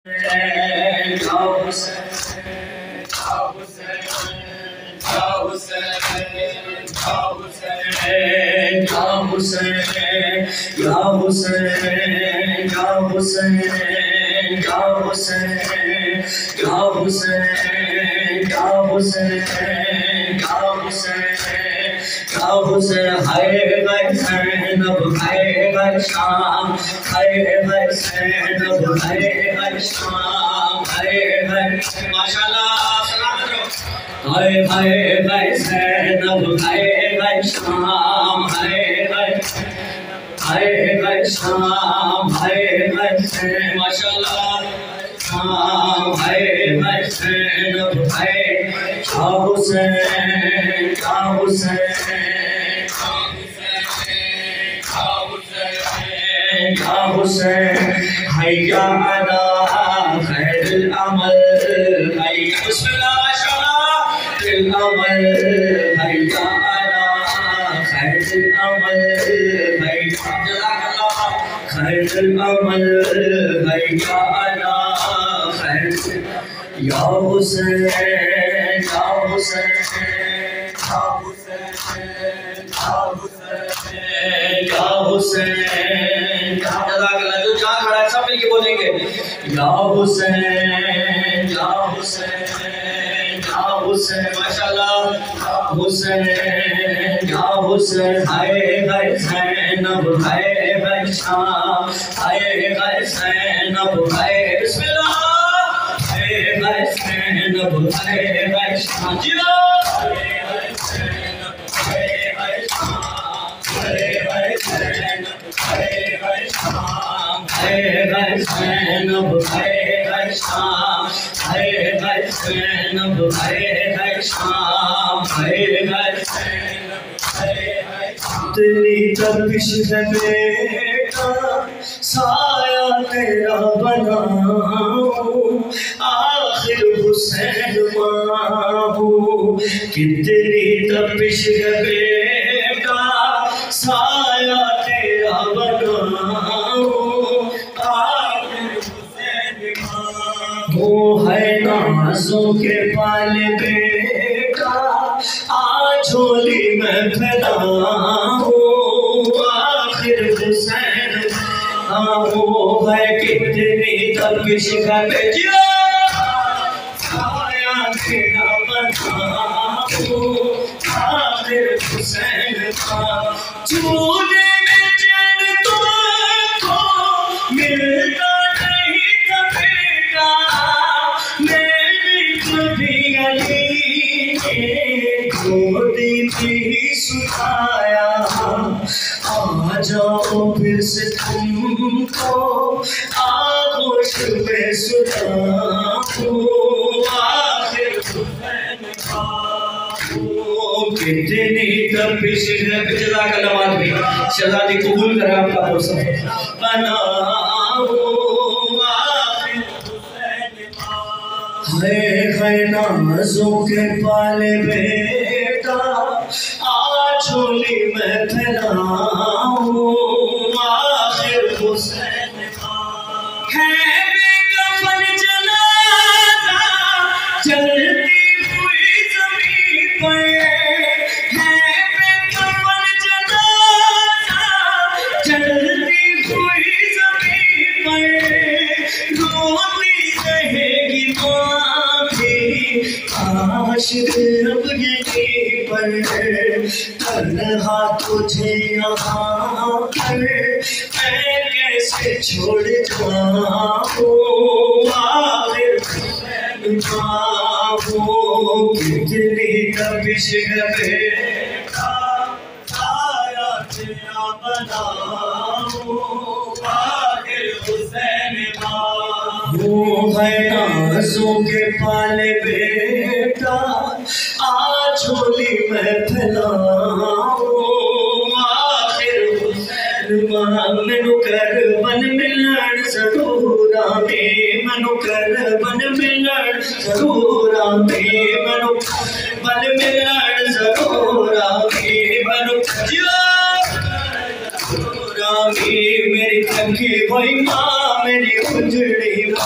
میری تنگی ہوئی ماں میری اجڑی ماں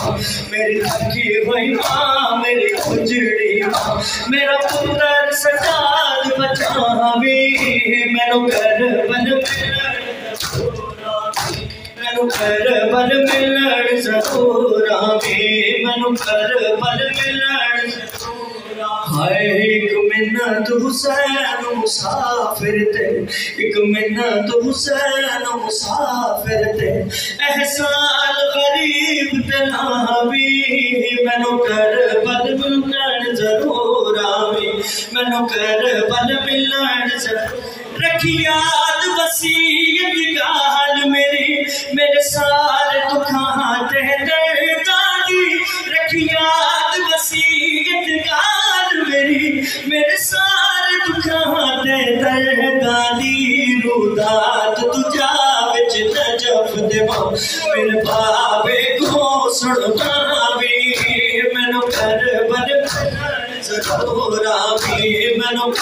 ماں میری تھکی ہوئی ماں میری اجڑی ماں میرا پتر سجاد بچاوی مینوں کربل ملن ضرور آوی مینوں کربل ملن ہائے ایک منت حسین مسافر تے ایک منت حسین مسافر تے احسان غریب تلاوی مینوں کربل ملن ضرور آوی مینوں کربل ملن ضرور رکھی یاد وسیعت گال میری میرے سارے دکھاں تے درداں دی رکھی یاد وسیعت گال میرے سارے دکھاں تے درداں دی رودات تجا وچ نجف دیواں میرے بابے کو سڑکاوی مینوں کربل ملن ضرور آوی مینوں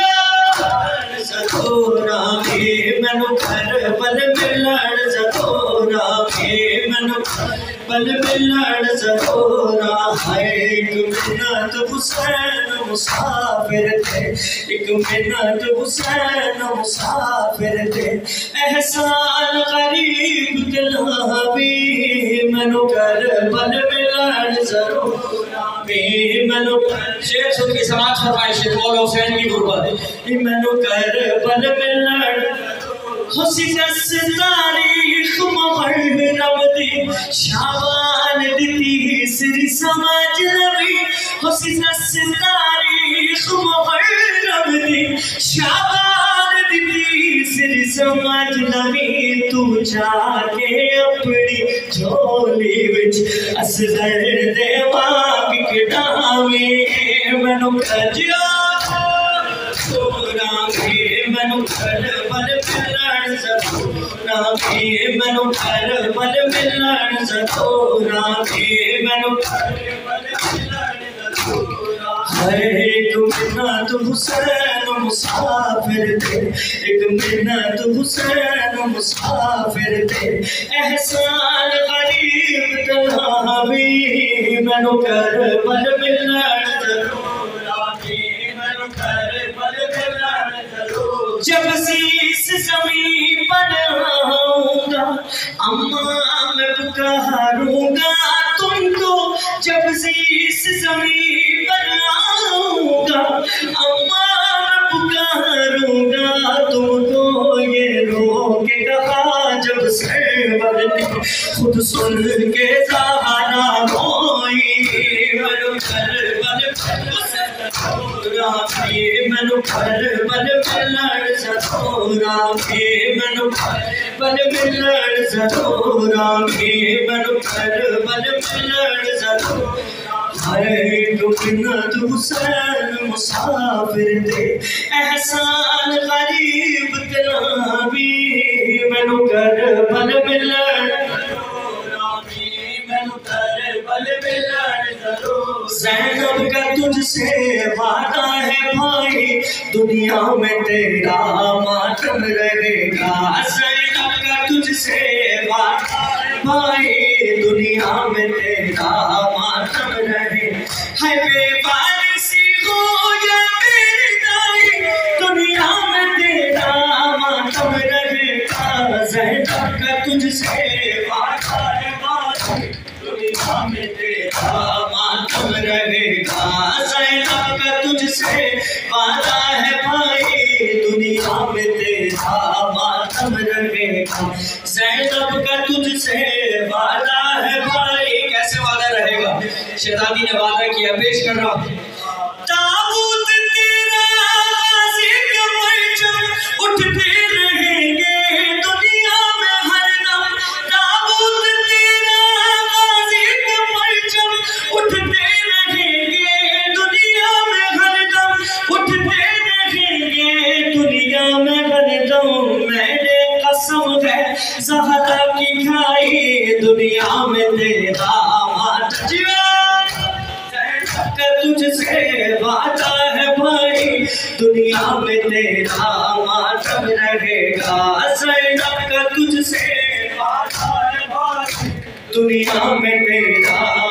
ضرور آوی مینوں کربل ملن ضرور آوی مینوں کربل ملن ضرور آوی ایک منت حسین مسافر تے ایک منت حسین مسافر تے احسان غریب تلاوی مینوں کربل ملن ضرور آوی مینوں شیر سن کے سماعت فرمائے شیخ مولا حسین کی غربت مینوں کربل ملن حسین تاریخ محرم دی شعبان دی تیسری سمجھ لوی حسین تاریخ محرم دی شعبان دی تیسری سمجھ لوی تو جا کے اپنی جھولی وچ اصغر دے واگ کڈاوی مینوں مینوں کربل ملن ضرور آوی مینوں کربل ملن ضرور آوی مینوں کربل ملن ضرور آوی ایک منت حسین مسافر تے ایک منت حسین مسافر تے احسان غریب تلاوی مینوں کربل ملن ضرور آوی مینوں کربل ملن ضرور جب اس زمین پر آؤں گا اماں میں پکاروں گا تم کو جب اس زمین پر آؤں گا اماں میں پکاروں گا تم کو یہ رو کے کہا جب سرور نے خود سن کے زہرا روئی مینوں کربل مینوں کربل ملن ضرور آوی مینوں کربل ملن ضرور آوی مینوں کربل ملن ضرور ہائے ایک منت حسین مسافر تے احسان غریب تلاوی مینوں کربل ملن ضرور آوی مینوں کربل ملن ضرور زینب کا تجھ سے وعدہ ہے بھائی دنیا میں تیرا ماتم رہے گا زینب کا تجھ سے وعدہ ہے بھائی دنیا میں تیرا ماتم رہے ہے بے وارثی ہو یا میری دائی دنیا میں تیرا ماتم رہے گا زینب کا تجھ سے وعدہ ہے بھائی دنیا میں تیرا ماتم رہے گا زینب کا تجھ سے وعدہ ہے بھائی دنیا میں تیرا ماتم رہے گا زینب کا تجھ سے وعدہ ہے بھائی کیسے وعدہ رہے گا شہزادی نے وعدہ کیا پیش کر رہا تابوت تیرا غازی کے پرچم اٹھتے رہیں گے دنیا میں ہر دم تابوت تیرا غازی کے پرچم اٹھتے رہیں گے دنیا میں ہر دم اٹھتے رہیں گے دنیا میں ہر دم میں نے قسم ہے زہرا کی کھائی دنیا میں تیرا ماتم تجھ سے وعدہ ہے بھائی دنیا میں تیرا ماتم رہے گا زینب کا تجھ سے وعدہ ہے بھائی دنیا میں تیرا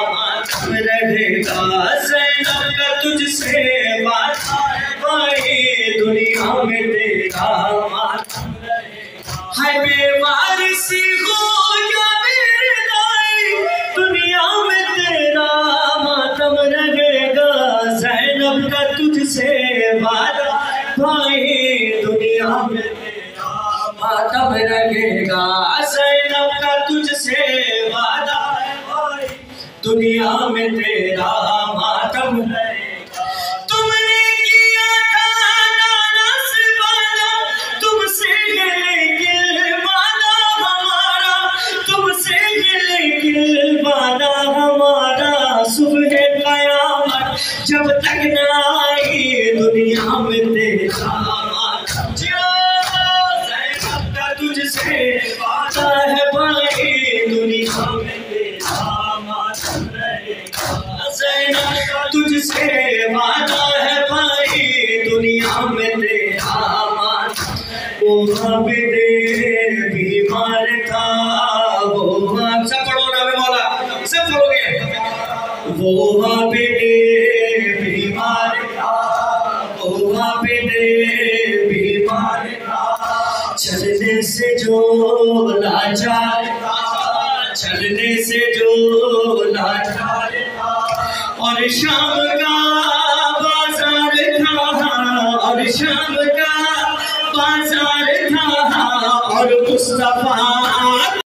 گا زینب کا تجھ سے وعدہ ہے بھائی دنیا میں تیرا ماتم رہے گا ہائے بے وارثی ہو یا میرے دائی دنیا میں تیرا ماتم رہے گا زینب کا تجھ سے وعدہ بھائی دنیا میں تیرا ماتم رہے گا زینب کا تجھ سے وعدہ دنیا میں تیرا ماتم رہے گا تم نے کیا تھا نانا سے وعدہ تم سے ہے لیکن وعدہ ہمارا تم سے ہے لیکن وعدہ ہمارا صبح قیامت جب تک نہ آئی دنیا میں تیرا ماتم زینب کا تجھ سے وعدہ ہے بھائی دنیا میں تجھ سے وعدہ ہے بھائی دنیا میں تیرا ماتم وہ عابد بیمار تھا وہ سب پڑھو نا میں مولا سب پڑھو گے وہ عابد بیمار تھا وہ عابد بیمار تھا چلنے سے جو لاچار تھا چلنے سے جو لاچار تھا اور شام کا بازار تھا اور شام کا بازار تھا اور مصطفیٰ